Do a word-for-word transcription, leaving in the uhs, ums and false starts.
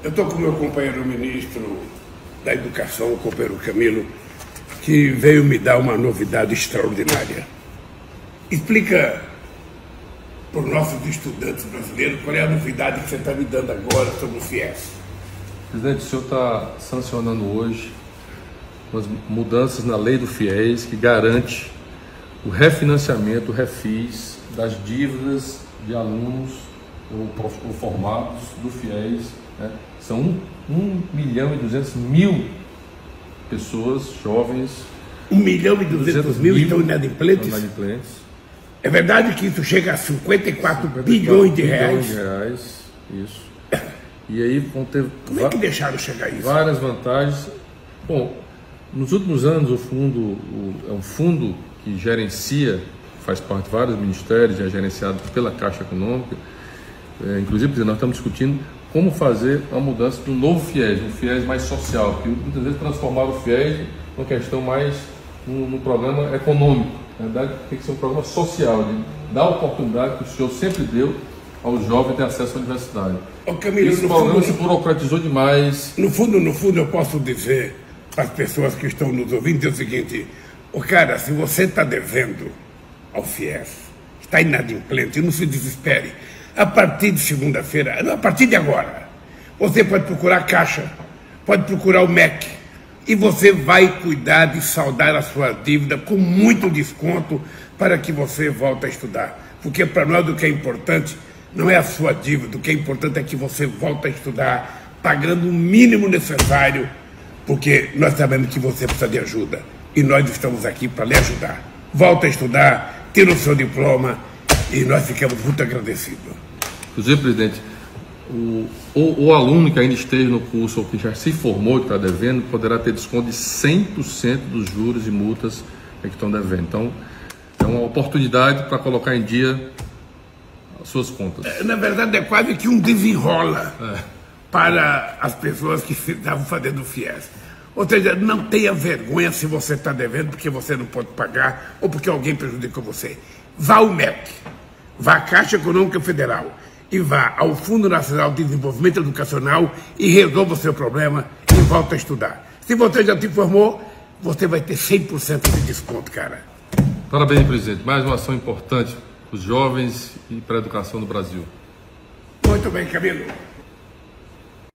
Eu estou com o meu companheiro ministro da Educação, o companheiro Camilo, que veio me dar uma novidade extraordinária. Explica para os nossos estudantes brasileiros qual é a novidade que você está me dando agora sobre o FIES. Presidente, o senhor está sancionando hoje umas mudanças na lei do FIES que garante o refinanciamento, o refis das dívidas de alunos ou, ou formados do FIES, né? São um, um milhão e duzentos mil pessoas, jovens. Um milhão e duzentos mil estão inadimplentes? inadimplentes. É verdade que isso chega a cinquenta e quatro bilhões de reais? Bilhões de reais, isso. E aí vão ter... Como é que deixaram chegar isso? Várias vantagens. Bom, nos últimos anos o fundo o, é um fundo que gerencia, faz parte de vários ministérios, é gerenciado pela Caixa Econômica. É, inclusive, nós estamos discutindo como fazer a mudança para um novo FIES, um FIES mais social, porque muitas vezes transformar o FIES numa questão mais, num, num programa econômico. Na verdade, tem que ser um programa social, de dar a oportunidade que o senhor sempre deu aos jovens ter acesso à universidade. Ô, Camilo, Esse no programa fundo, se burocratizou demais. No fundo, no fundo, eu posso dizer para as pessoas que estão nos ouvindo é o seguinte: ô, cara, se você está devendo ao FIES, está inadimplente, não se desespere. A partir de segunda-feira, a partir de agora, você pode procurar a Caixa, pode procurar o M E C, e você vai cuidar de saldar a sua dívida com muito desconto para que você volte a estudar. Porque para nós o que é importante não é a sua dívida, o que é importante é que você volte a estudar, pagando o mínimo necessário, porque nós sabemos que você precisa de ajuda, e nós estamos aqui para lhe ajudar. Volta a estudar, tira o seu diploma, e nós ficamos muito agradecidos. Inclusive, presidente, o, o, o aluno que ainda esteja no curso ou que já se formou e está devendo, poderá ter desconto de cem por cento dos juros e multas que estão devendo. Então, é uma oportunidade para colocar em dia as suas contas. É, na verdade, é quase que um desenrola é. para as pessoas que estavam fazendo o FIES. Ou seja, não tenha vergonha se você está devendo porque você não pode pagar ou porque alguém prejudicou você. Vá ao M E C, vá à Caixa Econômica Federal e vá ao Fundo Nacional de Desenvolvimento Educacional e resolva o seu problema e volta a estudar. Se você já se formou, você vai ter cem por cento de desconto, cara. Parabéns, presidente. Mais uma ação importante para os jovens e para a educação no Brasil. Muito bem, Camilo.